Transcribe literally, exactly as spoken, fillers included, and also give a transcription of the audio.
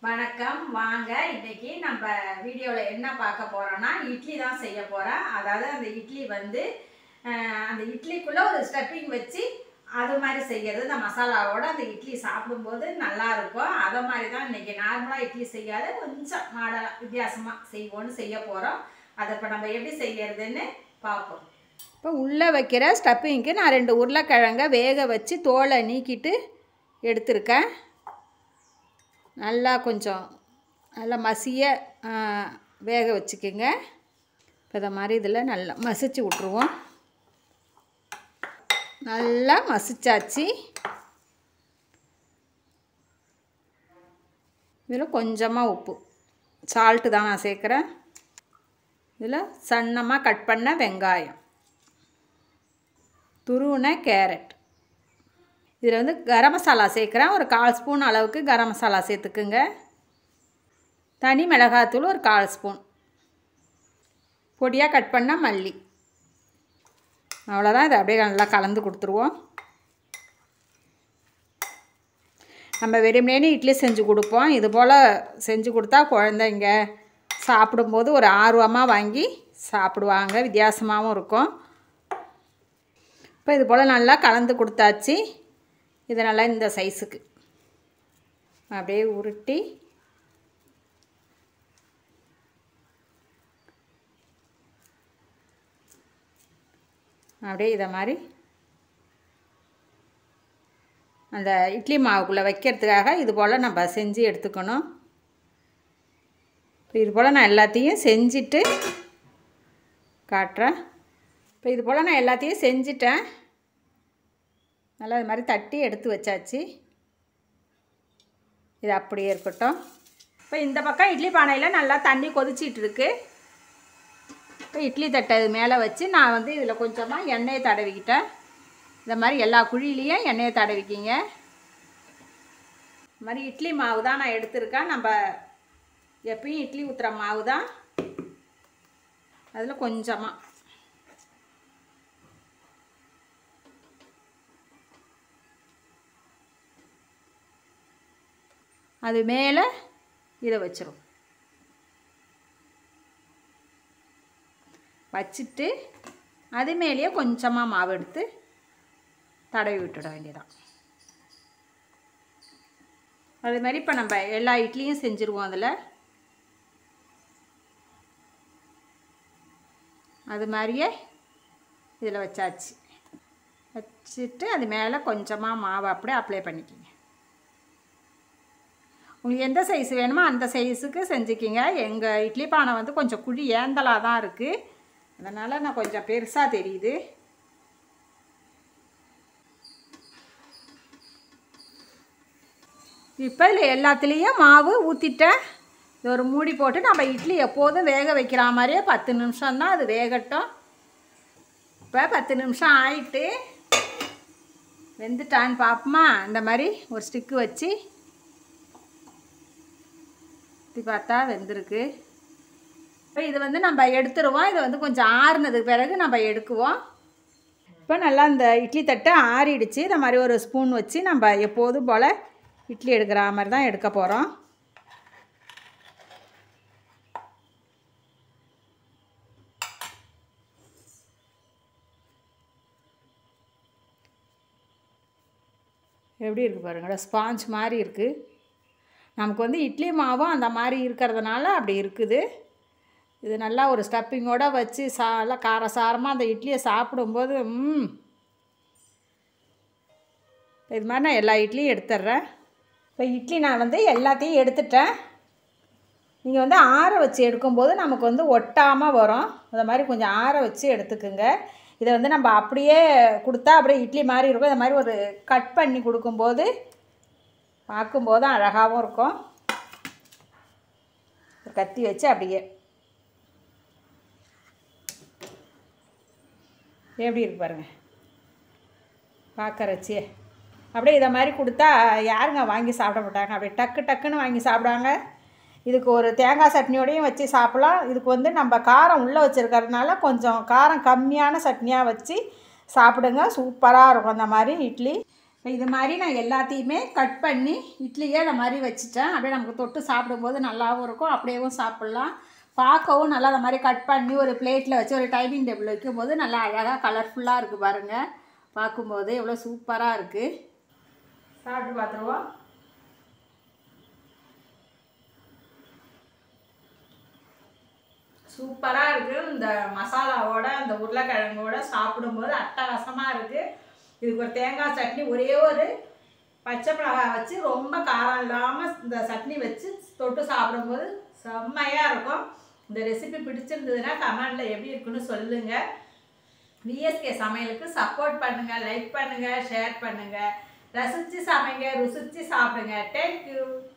வணக்கம். வாங்க இன்னைக்கு நம்ம வீடியோவில் என்ன பார்க்க போகிறோன்னா இட்லி தான் செய்ய போகிறேன். அதாவது அந்த இட்லி வந்து அந்த இட்லிக்குள்ளே ஒரு ஸ்டஃப்பிங் வச்சு அது மாதிரி செய்கிறது. இந்த மசாலாவோட அந்த இட்லி சாப்பிடும்போது நல்லாயிருக்கும். அதை மாதிரி தான் இன்றைக்கி நார்மலாக இட்லி செய்யாத கொஞ்சம் மாடலாக வித்தியாசமாக செய்வோன்னு செய்ய போகிறோம். அதை இப்போ நம்ம எப்படி செய்யறதுன்னு பார்ப்போம். இப்போ உள்ளே வைக்கிற ஸ்டஃப்பிங்க்கு நான் ரெண்டு உருளைக்கிழங்க வேக வச்சு தோலை நீக்கிட்டு எடுத்திருக்கேன். நல்லா கொஞ்சம் நல்லா மசிய வேக வச்சுக்கோங்க. இப்போ இதை மாதிரி இதில் நல்லா மசிச்சு விட்ருவோம். நல்லா மசிச்சாச்சு. இதில் கொஞ்சமாக உப்பு, சால்ட்டு தான் நான் சேர்க்குறேன். இதில் சன்னமாக கட் பண்ண வெங்காயம், துருவின கேரட், இதில் வந்து கரம் மசாலா சேர்க்குறேன். ஒரு கால் ஸ்பூன் அளவுக்கு கரம் மசாலா சேர்த்துக்குங்க. தனி மிளகாத்தூள் ஒரு கால் ஸ்பூன், பொடியாக கட் பண்ண மல்லி. அவ்வளோதான். இதை அப்படியே நல்லா கலந்து கொடுத்துருவோம். நம்ம வெறுமனே இட்லி செஞ்சு கொடுப்போம். இது போல் செஞ்சு கொடுத்தா குழந்தைங்க சாப்பிடும்போது ஒரு ஆர்வமாக வாங்கி சாப்பிடுவாங்க. வித்தியாசமாகவும் இருக்கும். இப்போ இது போல் நல்லா கலந்து கொடுத்தாச்சு. இதை நல்லா இந்த சைஸுக்கு அப்படியே உருட்டி அப்படியே இதை மாதிரி அந்த இட்லி மாவுக்குள்ளே வைக்கிறதுக்காக இது போல் நம்ம செஞ்சு எடுத்துக்கணும். இப்போ இது போல் நான் எல்லாத்தையும் செஞ்சுட்டு காட்டுறேன். இப்போ இது போல் நான் எல்லாத்தையும் செஞ்சிட்டேன். நல்லா இது மாதிரி தட்டி எடுத்து வச்சாச்சு. இது அப்படியே இருக்கட்டும். இப்போ இந்த பக்கம் இட்லி பானையில் நல்லா தண்ணி கொதிச்சிட்டு இருக்கு. இப்போ இட்லி தட்டை இது மேலே வச்சு நான் வந்து இதில் கொஞ்சமாக எண்ணெயை தடவிக்கிட்டேன். இந்த மாதிரி எல்லா குழியிலையும் எண்ணெயை தடவிக்கிங்க. இந்த மாதிரி இட்லி மாவு தான் நான் எடுத்திருக்கேன். நம்ம எப்பயும் இட்லி ஊற்றுற மாவு தான். அதில் கொஞ்சமாக அது மேலே இதை வச்சிரும். வச்சுட்டு அது மேலேயே கொஞ்சமாக மாவு எடுத்து தடவி விட்டுட வேண்டியதான். அது மாதிரி இப்போ நம்ம எல்லா இட்லியும் செஞ்சுருவோம். அதில் அது மாதிரியே இதில் வச்சாச்சு. வச்சுட்டு அது மேலே கொஞ்சமாக மாவு அப்படியே அப்ளை பண்ணிக்கிங்க. உங்களுக்கு எந்த சைஸ் வேணுமோ அந்த சைஸுக்கு செஞ்சுக்கிங்க. எங்கள் இட்லி பானை வந்து கொஞ்சம் குழி ஏந்தலாக தான் இருக்குது. அதனால் நான் கொஞ்சம் பெருசாக தெரியுது. இப்போ இதில் எல்லாத்துலேயும் மாவு ஊற்றிட்டேன். இது ஒரு மூடி போட்டு நம்ம இட்லி எப்போதும் வேக வைக்கிற மாதிரியே பத்து நிமிஷம் தான் அது வேகட்டும். இப்போ பத்து நிமிஷம் ஆயிட்டு வெந்துட்டான்னு பார்ப்போமா. இந்த மாதிரி ஒரு ஸ்டிக்கு வச்சு இது பார்த்தா வெந்திருக்கு. இப்போ இது வந்து நம்ம எடுத்துருவோம். இதை வந்து கொஞ்சம் ஆறுனதுக்கு பிறகு நம்ம எடுக்குவோம். இப்போ நல்லா இந்த இட்லி தட்டை ஆறிடுச்சு. இந்த மாதிரி ஒரு ஸ்பூன் வச்சு நம்ம எப்போதும் போல் இட்லி எடுக்கிற மாதிரி தான் எடுக்க போகிறோம். எப்படி இருக்குது பாருங்கள், ஸ்பாஞ்ச் மாதிரி இருக்குது. நமக்கு வந்து இட்லி மாவும் அந்த மாதிரி இருக்கிறதுனால அப்படி இருக்குது. இது நல்லா ஒரு ஸ்டப்பிங்கோடு வச்சு சா நல்லா காரசாரமாக அந்த இட்லியை சாப்பிடும்போது ம் இது மாதிரி நான் எல்லா இட்லியும் எடுத்துட்றேன். இப்போ இட்லி நான் வந்து எல்லாத்தையும் எடுத்துட்டேன். நீங்கள் வந்து ஆற வச்சு எடுக்கும்போது நமக்கு வந்து ஒட்டாமல் வரும். அதை மாதிரி கொஞ்சம் ஆற வச்சு எடுத்துக்குங்க. இதை வந்து நம்ம அப்படியே கொடுத்தா அப்படியே இட்லி மாதிரி இருக்கும். இந்த மாதிரி ஒரு கட் பண்ணி கொடுக்கும்போது பார்க்கும்போது அழகாகவும் இருக்கும். கத்தி வச்சு அப்படியே எப்படி இருக்கு பாருங்கள், பார்க்கறச்சு அப்படியே இதை மாதிரி கொடுத்தா யாருங்க வாங்கி சாப்பிட மாட்டாங்க. அப்படியே டக்கு டக்குன்னு வாங்கி சாப்பிடுவாங்க. இதுக்கு ஒரு தேங்காய் சட்னியோடையும் வச்சு சாப்பிட்லாம். இதுக்கு வந்து நம்ம காரம் உள்ளே வச்சுருக்கிறதுனால கொஞ்சம் காரம் கம்மியான சட்னியாக வச்சு சாப்பிடுங்க. சூப்பராக இருக்கும் அந்த மாதிரி இட்லி. இது மாதிரி நான் எல்லாத்தையுமே கட் பண்ணி இட்லியே இந்த மாதிரி வச்சுட்டேன். அப்படியே நமக்கு தொட்டு சாப்பிடும்போது நல்லாவும் இருக்கும், அப்படியேவும் சாப்பிட்லாம். பார்க்கவும் நல்லா அந்த மாதிரி கட் பண்ணி ஒரு பிளேட்டில் வச்சு ஒரு டைனிங் டேபிள் வைக்கும்போது நல்லா அழகாக கலர்ஃபுல்லாக இருக்குது பாருங்கள். பார்க்கும்போது எவ்வளோ சூப்பராக இருக்குது. சாப்பிட்டு பார்த்துருவோம். சூப்பராக இருக்குது. இந்த மசாலாவோட அந்த உருளைக்கிழங்கோட சாப்பிடும்போது அட்டகாசமாக இருக்குது. இதுக்கு ஒரு தேங்காய் சட்னி, ஒரே ஒரு பச்சை மிளகாய் வச்சு ரொம்ப காரம் இல்லாமல் இந்த சட்னி வச்சு தொட்டு சாப்பிடும்போது செம்மையாக இருக்கும். இந்த ரெசிபி பிடிச்சிருந்ததுன்னா கமெண்டில் எப்படி இருக்குன்னு சொல்லுங்கள். விஎஸ்கே சமையலுக்கு சப்போர்ட் பண்ணுங்கள், லைக் பண்ணுங்கள், ஷேர் பண்ணுங்கள். ரசித்து சமைங்க, ருசித்து சாப்பிடுங்க. தேங்க்யூ.